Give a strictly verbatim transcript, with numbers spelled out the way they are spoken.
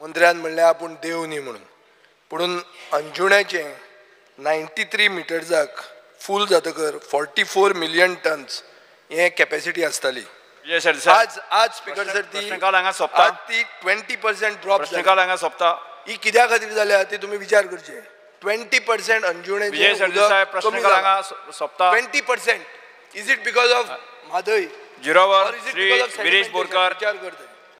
मंत्र्यान म्हणलें आपूण देव न्ही म्हणून, पुणून अंजुण्याचें नायन्टी थ्री मिटर्साक फूल जातकर फोर्टी फोर मिलियन टन्स हे कॅपॅसिटी आसताली. आज आज स्पीकर सर ती आज ती ट्वेंटी पर्सेंट ड्रॉप सोपता. ही कित्या खातीर जाल्या ती तुमी विचार करचे. ट्वेंटी पर्सेंट अंजुण्याचें twenty percent is it because of Mhadei जिरोवर श्री गिरीश बोरकार. विचार करता.